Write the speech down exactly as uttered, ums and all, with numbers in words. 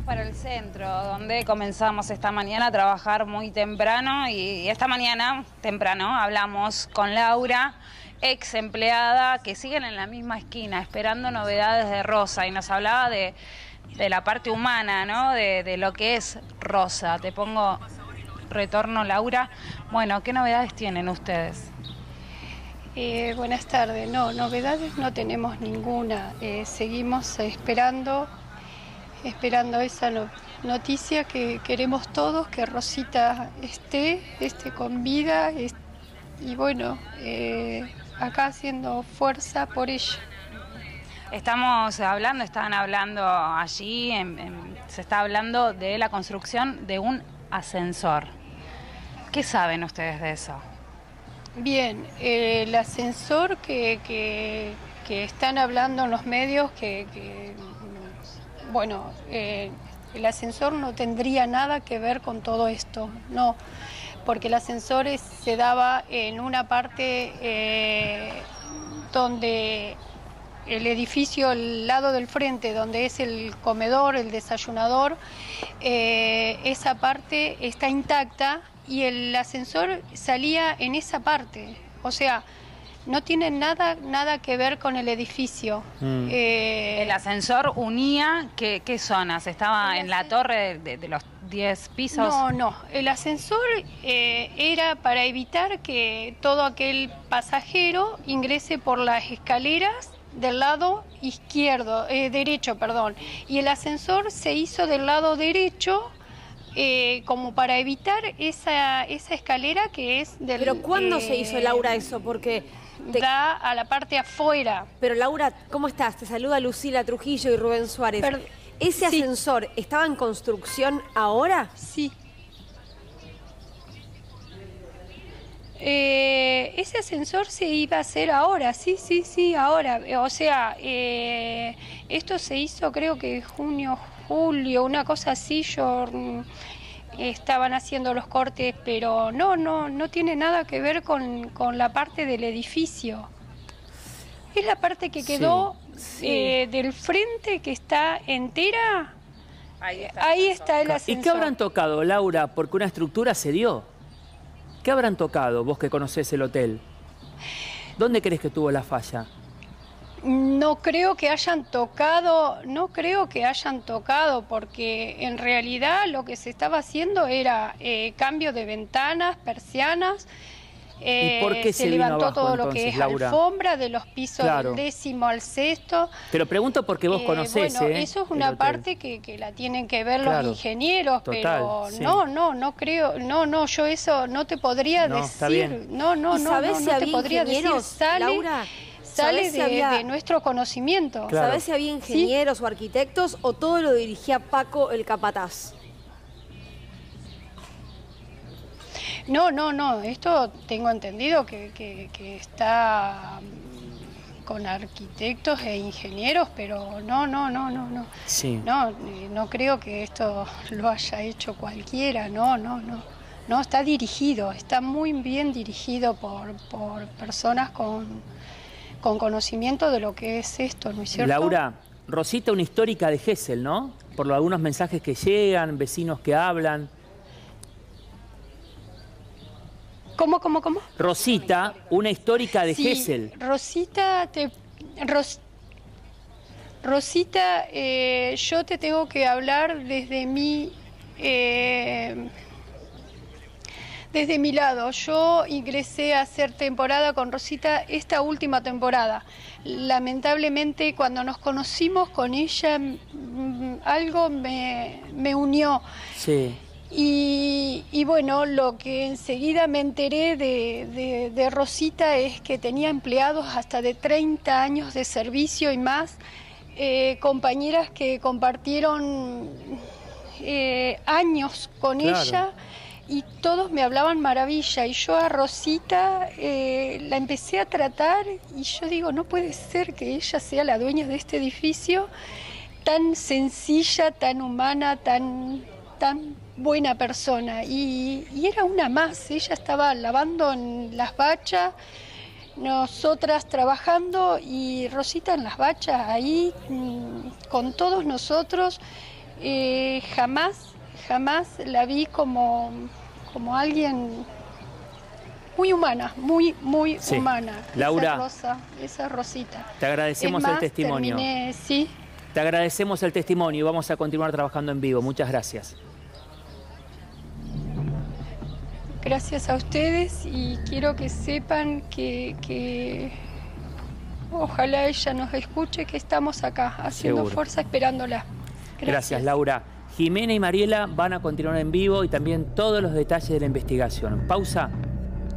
para el centro, donde comenzamos esta mañana a trabajar muy temprano y esta mañana, temprano, hablamos con Laura, ex empleada, que siguen en la misma esquina esperando novedades de Rosa y nos hablaba de, de la parte humana, ¿no? De, de lo que es Rosa. Te pongo retorno, Laura. Bueno, ¿qué novedades tienen ustedes? Eh, buenas tardes. No, novedades no tenemos ninguna. Eh, seguimos esperando, esperando esa no, noticia que queremos todos, que Rosita esté, esté con vida es, y bueno, eh, acá haciendo fuerza por ella. Estamos hablando, estaban hablando allí, en, en, se está hablando de la construcción de un ascensor. ¿Qué saben ustedes de eso? Bien, eh, el ascensor que, que, que están hablando en los medios, que, que bueno, eh, el ascensor no tendría nada que ver con todo esto, no, porque el ascensor es, se daba en una parte eh, donde el edificio, al lado del frente, donde es el comedor, el desayunador, eh, esa parte está intacta y el ascensor salía en esa parte, o sea, no tiene nada, nada que ver con el edificio. Mm. Eh, ¿El ascensor unía qué, qué zonas? ¿Estaba en la torre de, de los diez pisos? No, no, el ascensor eh, era para evitar que todo aquel pasajero ingrese por las escaleras del lado izquierdo, eh, derecho, perdón, y el ascensor se hizo del lado derecho eh, como para evitar esa, esa escalera que es del... ¿Pero cuándo eh, se hizo, Laura, eso? Porque te... da a la parte afuera. Pero Laura, ¿cómo estás? Te saluda Lucila Trujillo y Rubén Suárez. Pero, ¿ese sí. ascensor estaba en construcción ahora? Sí. Eh, ese ascensor se iba a hacer ahora, sí, sí, sí, ahora. O sea, eh, esto se hizo creo que junio, julio, una cosa así. Yo mm, estaban haciendo los cortes, pero no, no, no tiene nada que ver con, con la parte del edificio. Es la parte que quedó sí, sí. Eh, del frente, que está entera. Ahí está, ahí está el ascensor. ¿Y qué habrán tocado, Laura? Porque una estructura se dio. ¿Qué habrán tocado, vos que conocés el hotel? ¿Dónde crees que tuvo la falla? No creo que hayan tocado, no creo que hayan tocado, porque en realidad lo que se estaba haciendo era eh, cambio de ventanas, persianas. Eh, ¿Y por qué se, se levantó abajo, todo entonces, lo que es Laura? Alfombra, de los pisos claro. del décimo al sexto. Te lo pregunto porque vos eh, conocés, bueno, ¿eh? eso es una parte que, que la tienen que ver claro. los ingenieros, Total, pero sí. no, no, no creo, no, no, yo eso no te podría no, decir, no, no, ¿Y no, sabés no, si no había te podría decir, sale, Laura? sale si de, había... de nuestro conocimiento. Claro. ¿Sabés si había ingenieros ¿Sí? o arquitectos o todo lo dirigía Paco el capataz? No, no, no, esto tengo entendido que, que, que está con arquitectos e ingenieros, pero no, no, no, no, no. Sí. No, no creo que esto lo haya hecho cualquiera, no, no, no. No, está dirigido, está muy bien dirigido por, por personas con, con conocimiento de lo que es esto, ¿no es cierto? Laura, Rosita, una histórica de Gesell, ¿no? Por algunos mensajes que llegan, vecinos que hablan. ¿Cómo, cómo, cómo? Rosita, una histórica de sí, Gesell. Rosita, te, Ros, Rosita, eh, yo te tengo que hablar desde mi, eh, desde mi lado. Yo ingresé a hacer temporada con Rosita esta última temporada. Lamentablemente, cuando nos conocimos con ella, algo me, me unió. Sí. Y, y bueno, lo que enseguida me enteré de, de, de Rosita es que tenía empleados hasta de treinta años de servicio y más, eh, compañeras que compartieron eh, años con claro. ella y todos me hablaban maravilla. Y yo a Rosita eh, la empecé a tratar y yo digo, no puede ser que ella sea la dueña de este edificio, tan sencilla, tan humana, tan, tan buena persona. Y, y era una más, ella estaba lavando en las bachas, nosotras trabajando y Rosita en las bachas ahí mmm, con todos nosotros. eh, jamás, jamás la vi como, como alguien muy humana, muy, muy sí. humana. Laura, esa Rosa, esa Rosita. Te agradecemos es más, el testimonio. Terminé, sí. Te agradecemos el testimonio y vamos a continuar trabajando en vivo. Muchas gracias. Gracias a ustedes y quiero que sepan que, que ojalá ella nos escuche, que estamos acá haciendo Seguro. fuerza esperándola. Gracias. Gracias, Laura. Jimena y Mariela van a continuar en vivo y también todos los detalles de la investigación. Pausa